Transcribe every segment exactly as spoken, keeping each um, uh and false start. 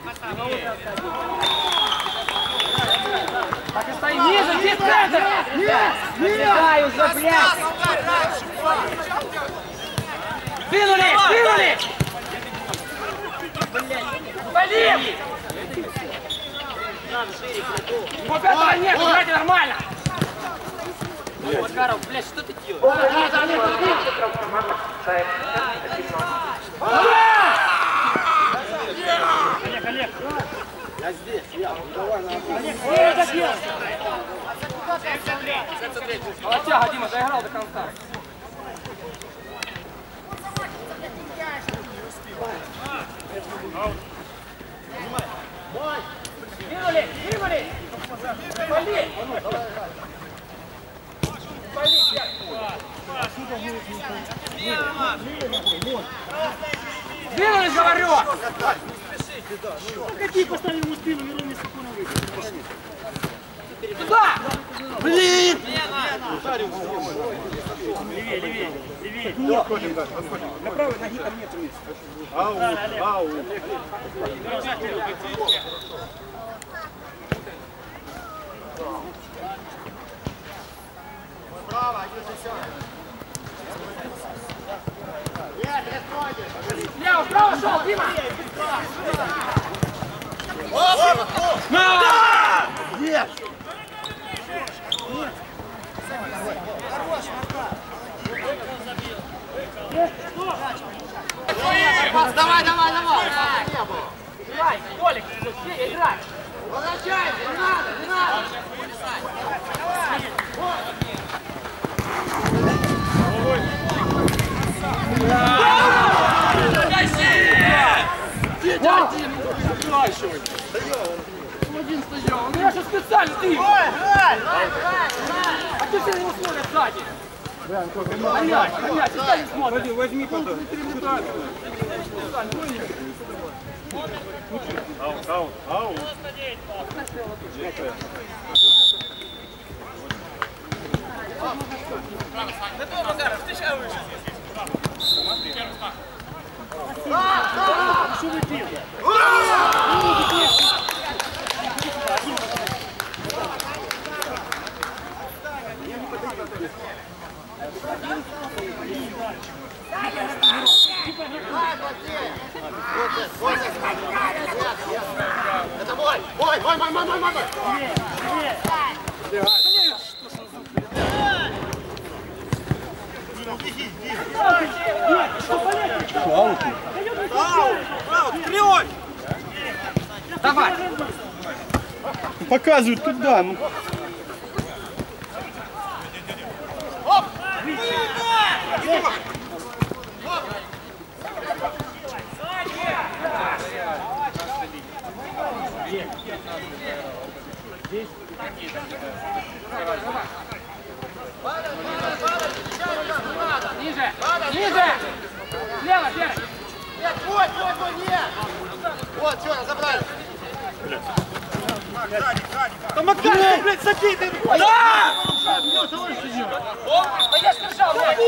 Так и стоим. Ниже, здесь центр! Нет! Нет! Уже, блядь! Двинули! Двинули! Блин! Вот этого нет, играйте нормально! Макаров, блядь, что ты делаешь? Олег, Олег! Я здесь, я, давай на Олег, что это делаешь? Молодчага, Дима, доиграл до конца. Двинули, двинули! Пали! Пали, двинулись, говорю! Какие поставили ему спину, не ровно спокойно выйти. Туда! Блин! Левее, левее, левее. Подходим, да, подходим. На правой ноги там нет места. Ау, ау. Право, один за Нет, не сходишь. Лево, вправо шел, Дима! Да! Нет! Давай, давай, давай! Играй, Толик, играй! Возвращайся, не надо, не надо! Один стоял, он я же специально ты! А ты все на него смотришь сзади! Понять, понять, ты сзади смотришь! Возьми потом. Аут, аут, аут. Что вы делаете? Это мой! Мой, мой, мой, мой, мой, мой! Аут! Аут! Вперед! Давай! Показывают туда. Ну. Оп! Ниже! Ниже! Слева, Серый! Нет, твой, твой, твой, нет! Вот, что, забрали! Да Макаров, блядь, забей ты! Да! Да я ж держал, блядь!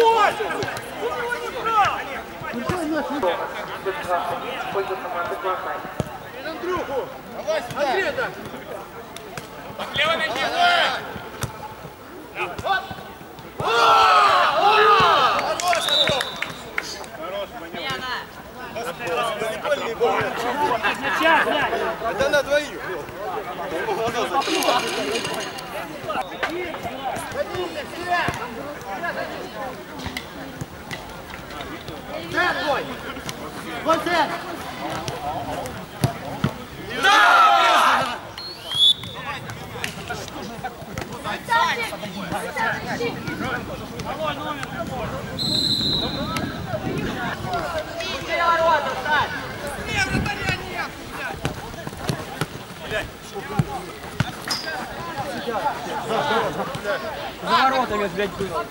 Андрюху! Давай сюда! Андрей, да! Так, левой ноги! Вот! Это на двоих. Цент твой! Твой цент! Да! Нет, вратаря нет! За воротами, блядь, было.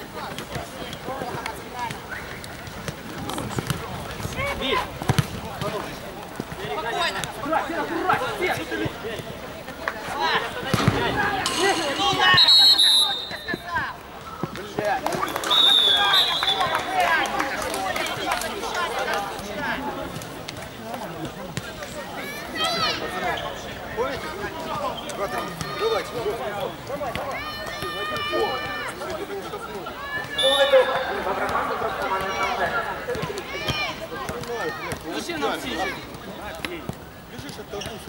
Вид! Спокойно! Ура, Сера, ура! Сера! Ну да! Зачем нам птичек? Бежишь от того,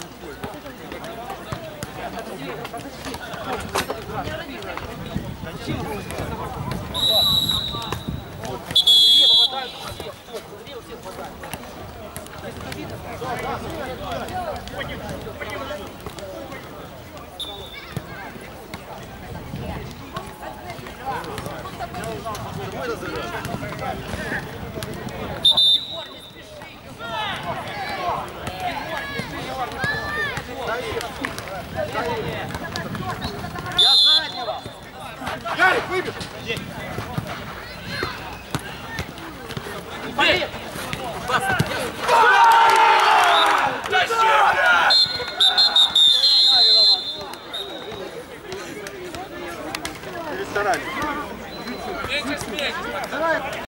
Я заднего! Ярик, выбежь! Поехали! Перестарайся.